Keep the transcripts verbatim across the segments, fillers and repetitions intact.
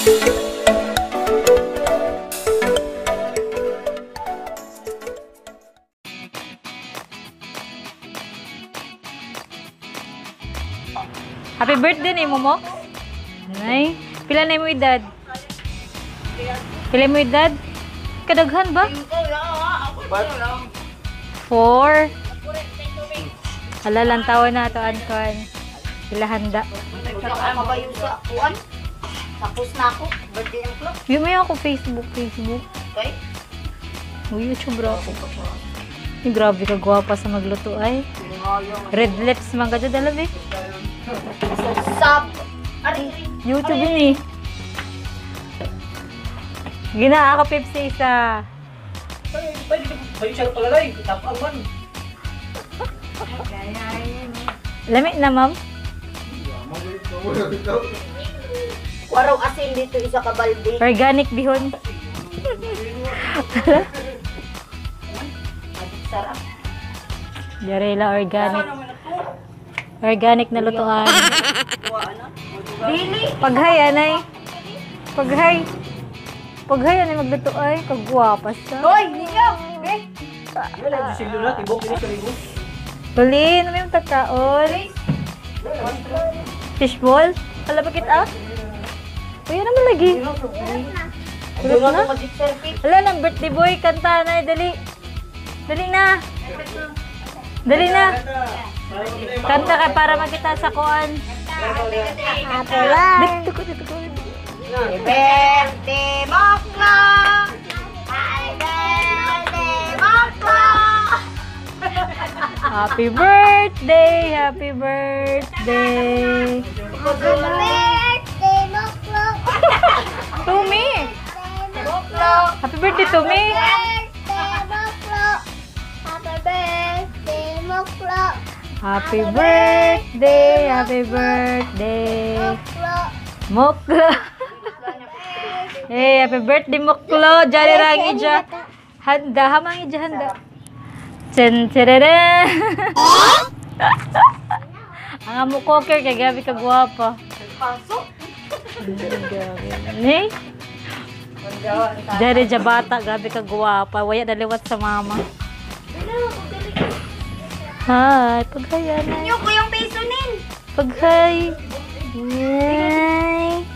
Happy birthday ni Momo. Nay, pila na mo edad? Pila mo edad? Kadaghan ba? Four. Hala lang taon na ito, Anton. Pila handa. Mabayo sa kuwan. Tapos na ako. Birthday ang clock. Yung may ako Facebook, Facebook. Okay? Uy, YouTube bro. Ay, grabe ka gwapa sa magluto ay. Red lips man ka dyan, dalab eh. Sub. Ari. YouTube yun eh. Ginaa ka Pepsi isa. Pwede ba yung siya palalay? Tapang man. Lamig na, ma'am. Waraw asin dito isa ka balde. Organic bihon. Sarap. Jarela organic. Organic na lutuan. Dili. Paghay, anay. Paghay. Paghay, anay magluto ay. Kagwapas ka. Hoy, ninyo. Eh. Wala, di siglo na. Tibok, pinis ka libo. Tulin, ano yung tagkaon? Fishball? Hala, bakit ah? Uy, ano naman lagi? Ano na ako magic selfie? Hala, ng birthday boy. Kanta na, dali. Dali na. Dali na. Kanta ka para makita sa kuan. Happy birthday. Dito ko, dito ko. Happy birthday, Moklo. Happy birthday, Moklo. Happy birthday, happy birthday. Happy birthday, Moklo. To me. Moklo. Happy birthday to me. Happy birthday, happy birthday. Moklo. Hey, happy birthday Moklo. Jari rangi ja. Handa, hamangi ja handa. Cen cerere. Ang amo koker kay gabi ka gwapa. Pasok. Ni? Jari ja bata, gabi ka gwapa. Waya daliwat sa mama. Hi, paghay na. Ninyo ko yung peso nin. Paghay. Yay.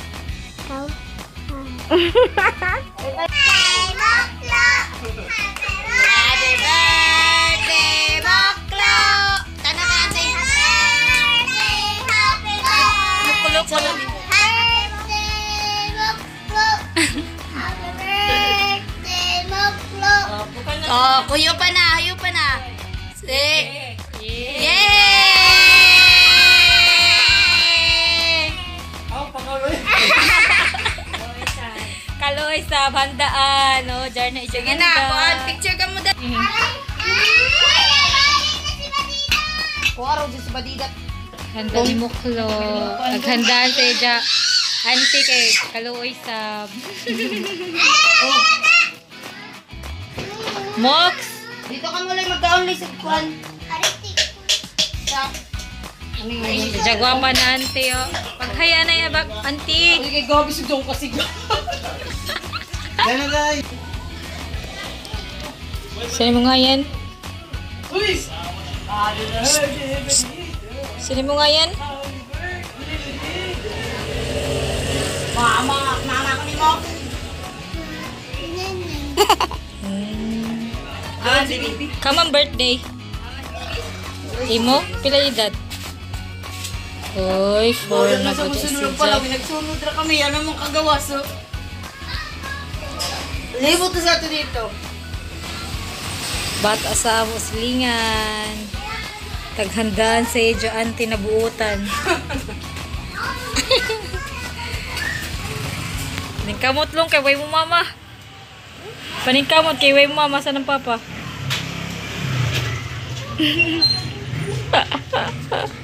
Happy birthday, Moklo! Tanong natin. Happy birthday, Kulok-kulok. birthday, Moklo! Happy birthday, Moklo! Oh, kuyo pa na, kuyo pa na. Say, yay! Ako, pangaloy. Kaloy sa bandaan, no? Jar na isya Sige na, kuhan, picture ka mo da. Kuha si Badida. Handa ni Moklo. Naghandaan sa ija. Auntie kay kaloy sa... Mox! Dito ka mula magka-only sa kuhan. Sa... Jagwa pa na auntie, oh. Paghaya na yung abag, auntie. Ay, kay gabi si Dong kasi. Yan na, guys. Sino mo nga yan? Uy! Sino mo nga yan? Mama, mama ko ni mo. Ah, si baby. Kamang birthday. Imo? Pila edad? Uy, four na Nasa po si musunod pala, Jack. nagsunod na kami. Ano mong kagawa, so? Libot na sa ito dito. Bata sa muslingan. Taghandaan sa iyo, auntie na buutan. Paningkamot long kay way mo mama. Paningkamot kay way mo mama sa ng papa.